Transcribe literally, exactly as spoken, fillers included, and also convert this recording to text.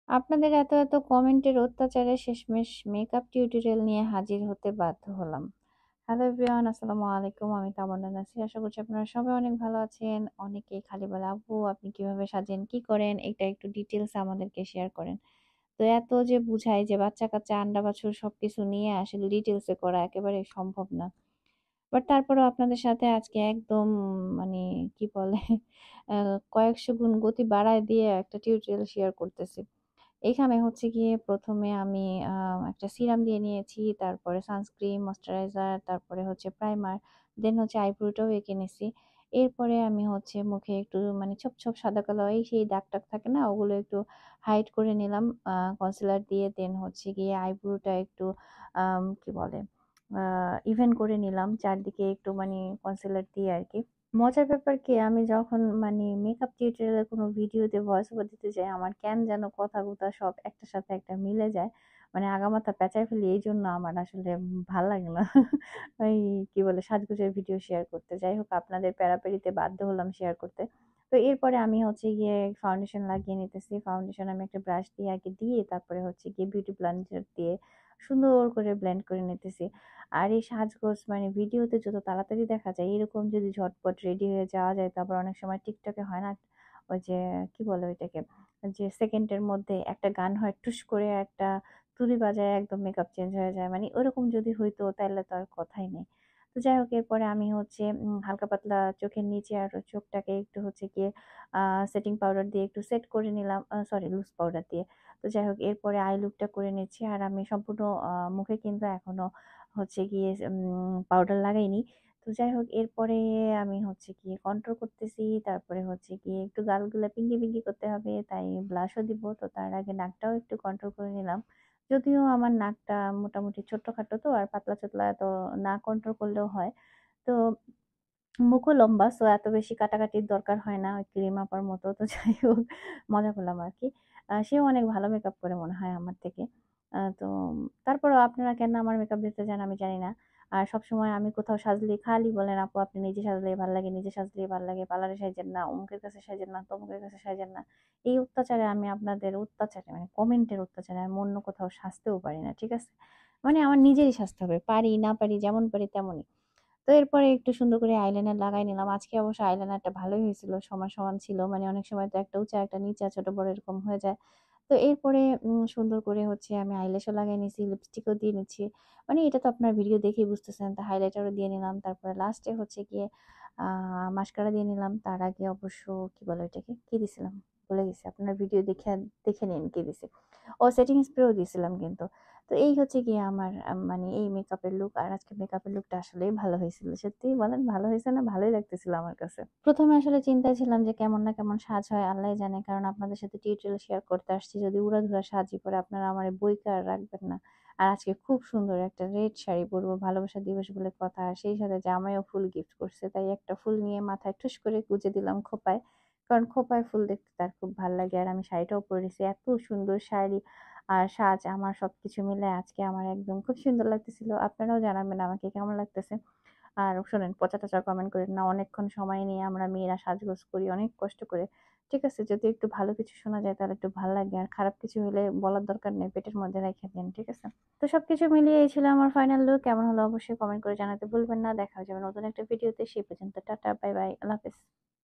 আপনাদের এত, এত কমেন্টের অত্যাচারে শেষমেশ মেকআপ টিউটোরিয়াল নিয়ে হাজির হতে বাধ্য হলাম। হ্যালো এভরিওয়ান, আসসালামু আলাইকুম। আমি তামান্না নাসির। আশা করছি আপনারা সবাই অনেক ভালো আছেন। অনেকেই খালি বলে, "আপু আপনি কিভাবে সাজেন, কি করেন? এটা একটু ডিটেইলস আমাদেরকে শেয়ার করেন।" তো এত যে বুঝাই যে বাচ্চা-কাচ্চা, আন্ডা-বাছুর সবকিছু নিয়ে আসলে ডিটেইলসে করা একেবারেই সম্ভব না। বাট তারপরেও আপনাদের সাথে আজকে একদম মানে কি বলে আ কয়েকশো গুণ গতি বাড়ায় দিয়ে একটা টিউটোরিয়াল শেয়ার করতেছি। এখানে হচ্ছে গিয়ে প্রথম এ আমি আ একটা সিরাম দিয়ে নিয়েছি। তারপরে সানস্ক্রিন, ময়েশ্চারাইজার, তারপরে হচ্ছে প্রাইমার, দেন হচ্ছে আইব্রোটাও এঁকে নিছি। এরপরে আমি হচ্ছে মুখে একটু মানে ছোপ, ছোপ সাদা কালো এই সেই দাগ-টাগ থাকে না? ওগুলো একটু হাইড করে নিলাম আ কনসিলার দিয়ে। দেন হচ্ছে গিয়ে আইব্রোটা একটু আম কি বলে? আ ইভেন করে নিলাম। চারদিকে একটু মানে কনসিলার দিয়ে আরকি। মজার ব্যাপার কি আমি যখন মানে মেকআপ টিউটোরিয়াল এর কোনো ভিডিওতে ভয়েস ওভার দিতে যাই, আমার কেন যেন কথা-গুথা সব একটার সাথে একটা মিলে যায়। মানে আগামাথা পেঁচায় ফেলি, এইজন্য আমার আসলে ভাল লাগে না। ওই কি বলে সাজগোজের ভিডিও শেয়ার করতে। যাই হোক আপনাদের প্যারাপেরিতে বাধ্য হলাম শেয়ার করতে। তো এরপরে আমি হচ্ছে গিয়ে ফাউন্ডেশন লাগিয়ে নিতেছি। ফাউন্ডেশন আমি একটা ব্রাশ দিয়ে আগে দিয়ে তারপরে হচ্ছে গিয়ে বিউটি ব্লেন্ডার দিয়ে সুন্দর করে ব্লেন্ড করে নিতেছি। আর এই সাজগোজ মানে ভিডিওতে যত তাড়াতাড়ি দেখা যায়, এরকম যদি ঝটপট রেডি হয়ে যাওয়া যায়, তারপর অনেক সময় টিকটকে হয় না? ওই যে কি বলে ওইটাকে? যে সেকেন্ডের মধ্যে একটা গান হয়, টুস করে একটা তুড়ি বাজায় একদম মেকআপ চেঞ্জ হয়ে যায়। মানে ওরকম যদি হইতো তাইলে তো আর কথাই নেই। তো যাই হোক এরপরে আমি হচ্ছে উম হালকা পাতলা চোখের নিচে আর চোখটাকে একটু হচ্ছে গিয়ে আ সেটিং পাউডার দিয়ে একটু সেট করে নিলাম। আ সরি লুজ পাউডার দিয়ে। তো যাই হোক এরপরে আই লুকটা করে নিচ্ছি। আর আমি সম্পূর্ণ আ মুখে কিন্তু এখনো হচ্ছে গিয়ে উম পাউডার লাগাইনি। তো যাই হোক এরপরে আমি হচ্ছে গিয়ে কন্ট্রোল করতেছি। তারপরে হচ্ছে গিয়ে একটু গালগুলা পিঙ্কি, পিঙ্কি করতে হবে। তাই ব্লাশও দিব। তো তার আগে নাকটাও একটু কন্ট্রোল করে নিলাম। যদিও আমার নাকটা মোটামুটি ছোট্টখাটো তো আর পাতলা-চাতলা তো না কন্ট্রোল করলেও হয়। তো মুখও লম্বা সো এত বেশি কাটাকাটির দরকার হয় না ওই ক্রিম আপার মতো। তো যাই হোক মজা করলাম আরকি। আ সেও অনেক ভালো মেকআপ করে মনে হয় আমার থেকে। আ তো তারপরেও আপনারা কেন আমার মেকআপ দিতে চান আমি জানি না। আর সবসময় আমি কোথাও সাজলে খালি বলেন, "আপু আপনি নিজে সাজলেই ভাল লাগে, নিজে সাজলেই ভাল লাগে। পার্লারে সাইজেন না, অমুকের কাছে সাইজেন না, তমুকের কাছে সাইজেন না।" এই অত্যাচারে আমি আপনাদের অত্যাচারে মানে কমেন্টের অত্যাচারে আমি অন্য কোথাও সাজতেও পারি না। ঠিক আছে? মানে আমার নিজেরই সাজতে হবে। পারি না পারি যেমন পারি তেমনই। তো এরপরে একটু সুন্দর করে আইলাইনার লাগাই নিলাম। আজকে অবশ্য আইলাইনারটা ভালোই হয়েছিল। সমান, সমান ছিল। মানে অনেক সময় তো একটা উঁচা একটা নিচা ছোট বড় এরকম হয়ে যায়। তো এরপরে উম সুন্দর করে হচ্ছে আমি আইল্যাশও লাগাই নিছি, লিপস্টিকও দিয়ে নিচ্ছি। মানে এটা তো আপনার ভিডিও দেখেই বুঝতেছেন। তো হাইলাইটারও দিয়ে নিলাম। তারপরে লাস্টে হচ্ছে গিয়ে আ মাস্কারা দিয়ে নিলাম। তার আগে অবশ্য কি বলে ওইটাকে? কি দিছিলাম? ভুলে গেছি। আপনার ভিডিও দেখে দেখে নিন কি দিছি। ও সেটিং স্প্রেও দিছিলাম কিন্তু। তো এই হচ্ছে গিয়ে আমার আ মানে এই মেকআপের লুক। আর আজকে মেকআপের লুকটা আসলেই ভালো হয়েছিল। সত্যিই বলেন ভালো হয়েছে না? ভালোই লাগতেছিল আমার কাছে। প্রথম এ আসলে চিন্তায় ছিলাম যে কেমন না কেমন সাজ হয় আল্লাহই জানে। কারণ আপনাদের সাথে টিউটোরিয়াল শেয়ার করতে আসছি। যদি উড়াধুরা সাজি পরে আপনারা আমারে বইকা আর রাখবেন না। আর আজকে খুব সুন্দর একটা রেড শাড়ি পরবো। ভালোবাসা দিবস বলে কথা। আর সেই সাথে জামাইও ফুল গিফট করছে। তাই একটা ফুল নিয়ে মাথায় ঠুস করে গুঁজে দিলাম খোঁপায়। কারণ খোঁপায় ফুল দেখতে তার খুব ভাল লাগে। আর আমি শাড়িটাও পরেছি। এত সুন্দর শাড়ি আর সাজ আমার সবকিছু মিলে আজকে আমার একদম খুব সুন্দর লাগতেছিল। আপনারাও জানাবেন আমাকে কেমন লাগতেছে। আর শোনেন পচা-টচা কমেন্ট কইরেন না। অনেকক্ষণ সময় নিয়ে আমরা মেয়েরা সাজগোজ করি অনেক কষ্ট করে। ঠিক আছে? যদি একটু ভালো কিছু শোনা যায় তাহলে একটু ভাল লাগে। আর খারাপ কিছু হলে বলার দরকার নেই। পেটের মধ্যে রাইখা দেন। ঠিক আছে? তো সবকিছু মিলিয়ে এই ছিল আমার ফাইনাল লুক। কেমন হলো অবশ্যই কমেন্ট করে জানাতে ভুলবেন না। দেখা হয়ে যাবে নতুন একটা ভিডিওতে। সেই পর্যন্ত টাটা, বাই বাই। আল্লাহ হাফেজ।